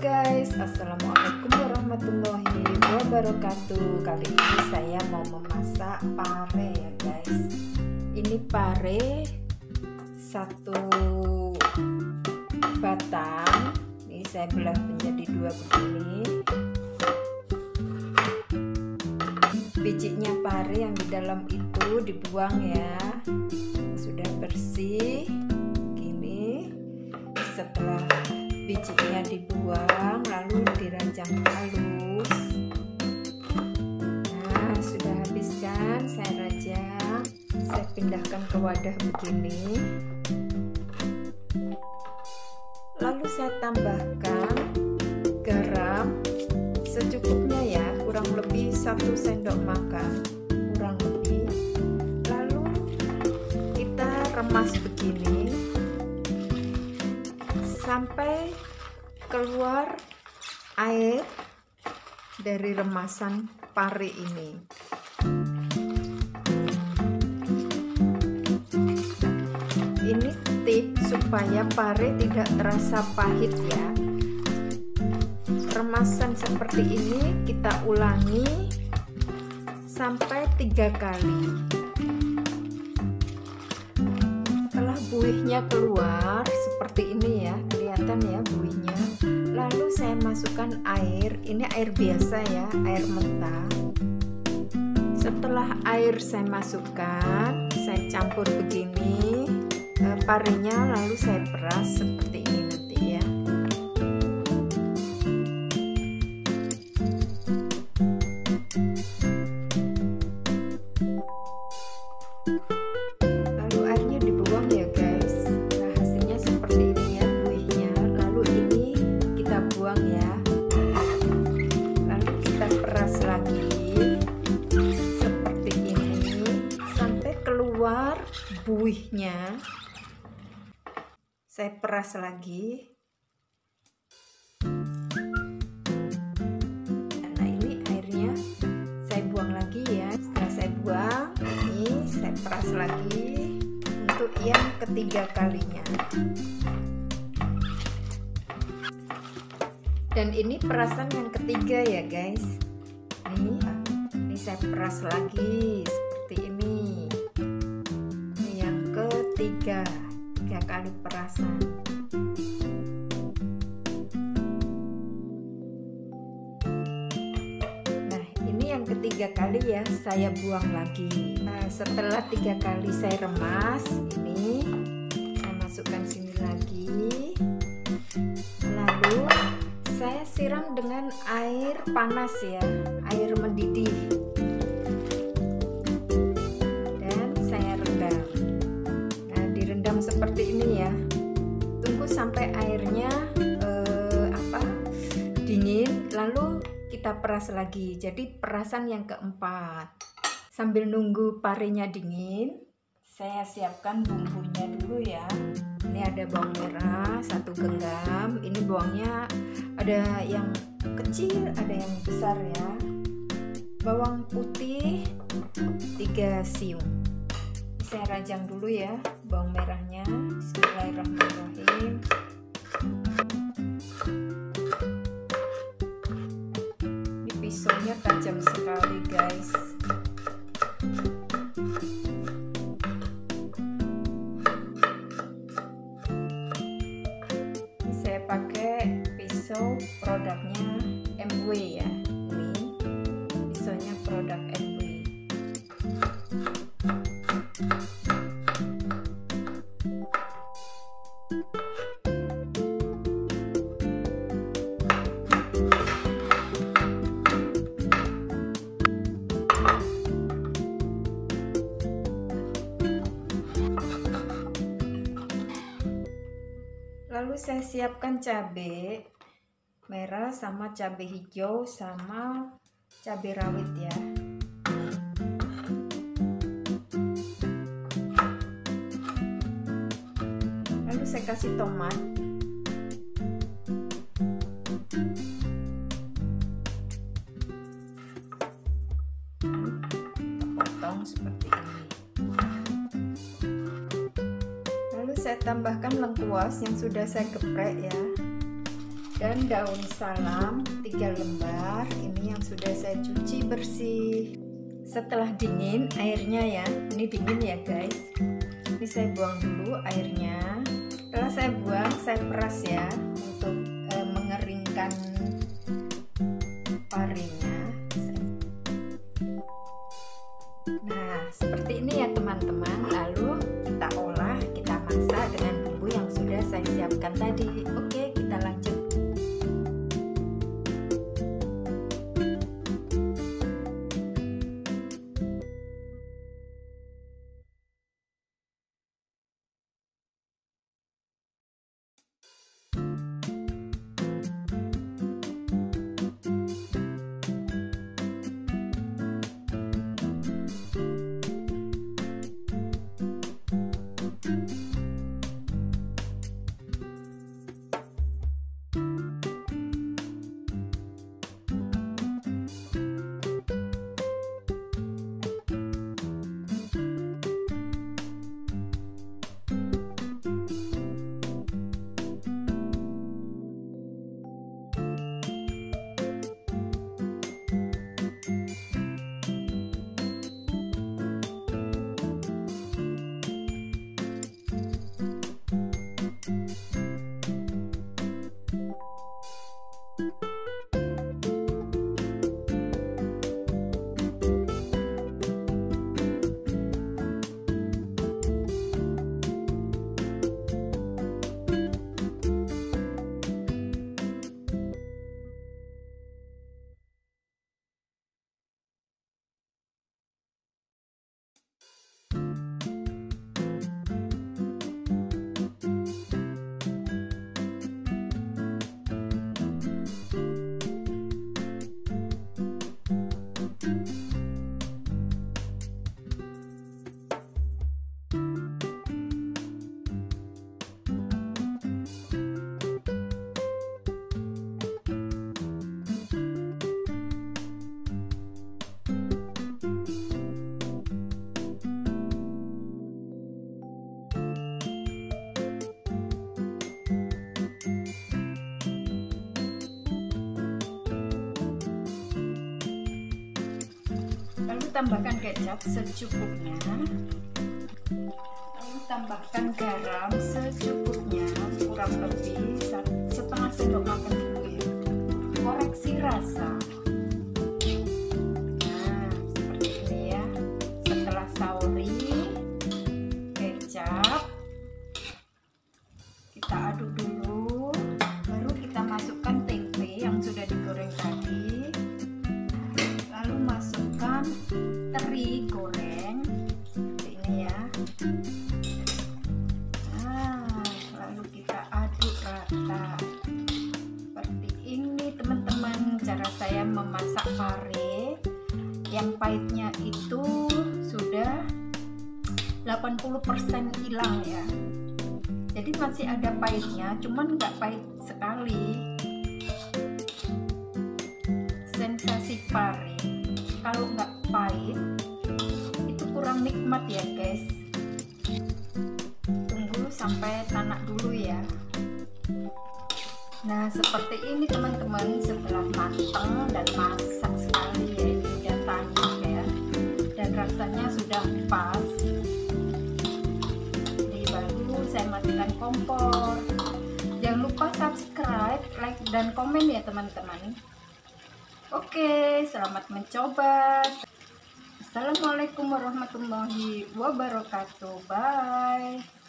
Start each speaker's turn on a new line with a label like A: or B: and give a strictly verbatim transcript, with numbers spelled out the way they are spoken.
A: guys, assalamualaikum warahmatullahi wabarakatuh. Kali ini saya mau memasak pare ya guys. Ini pare satu batang. Ini saya belah menjadi dua begini. Bijinya pare yang di dalam itu dibuang ya. Sudah bersih. Gini. Setelah bijinya dibuang lalu dirajang halus. Nah, sudah habis kan saya rajang, saya pindahkan ke wadah begini. Lalu saya tambahkan garam secukupnya ya, kurang lebih satu sendok makan, kurang lebih. Lalu kita remas begini sampai keluar air dari remasan pare ini. Ini tips supaya pare tidak terasa pahit ya. Remasan seperti ini kita ulangi sampai tiga kali. Setelah buihnya keluar seperti ini ya, kelihatan ya buihnya. Lalu saya masukkan air, ini air biasa ya, air mentah. Setelah air saya masukkan, saya campur begini eh, parenya, lalu saya peras seperti ini nanti ya. Lalu airnya dibuang ya guys. Nah, hasilnya seperti ini ya buihnya. Lalu ini kita buang ya. Lalu kita peras lagi seperti ini sampai keluar buihnya. Saya peras lagi. Nah, ini airnya saya buang lagi ya. Setelah saya buang, ini saya peras lagi untuk yang ketiga kalinya. Dan ini perasan yang ketiga ya guys. Ini, ini saya peras lagi seperti ini. Ini yang ketiga, tiga kali perasan. Nah, ini yang ketiga kali ya, saya buang lagi. Nah, setelah tiga kali saya remas, ini saya masukkan sini lagi. Lalu saya siram dengan air panas ya, air mendidih. Dan saya rendam. Nah, direndam seperti ini ya. Tunggu sampai airnya eh, apa? dingin, lalu kita peras lagi. Jadi perasan yang keempat. Sambil nunggu parenya dingin, saya siapkan bumbunya dulu ya. Ini ada bawang merah satu genggam. Ini bawangnya ada yang kecil, ada yang besar ya. Bawang putih tiga siung. Saya rajang dulu ya bawang merahnya. Bismillahirrahmanirrahim. Ini pisaunya tajam sekali guys. Pakai pisau produknya M W ya. Ini pisaunya produk M W. Lalu saya siapkan cabai merah sama cabai hijau sama cabai rawit ya. Lalu saya kasih tomat. Potong seperti ini. Lalu saya tambahkan lengkuas yang sudah saya geprek ya. dan daun salam tiga lembar ini yang sudah saya cuci bersih. Setelah dingin airnya ya, ini dingin ya guys, ini saya buang dulu airnya. Setelah saya buang, saya peras ya untuk e, mengeringkan parinya. Nah seperti ini ya teman-teman, lalu kita olah, kita masak dengan bumbu yang sudah saya siapkan tadi. Oke, kita lanjut. Lalu tambahkan kecap secukupnya, lalu tambahkan garam secukupnya, kurang lebih setengah sendok makan dulu ya, koreksi rasa. Nah seperti ini ya. Setelah sauri, kecap kita aduk dulu, baru kita masukkan tempe yang sudah digoreng tadi, lalu masukkan teri goreng seperti ini ya. Nah lalu kita aduk rata seperti ini teman-teman, cara saya memasak pare yang pahitnya itu sudah delapan puluh persen hilang ya, jadi masih ada pahitnya, cuman nggak pahit sekali. Sensasi pare kalau nggak pahit itu kurang nikmat ya guys. Tunggu sampai tanak dulu ya. Nah seperti ini teman-teman, setelah matang dan masak sekali ya, ini udah tanak ya, dan rasanya sudah pas. Jadi baru saya matikan kompor. Jangan lupa subscribe, like, dan komen ya teman-teman. Oke, selamat mencoba. Assalamualaikum warahmatullahi wabarakatuh. Bye.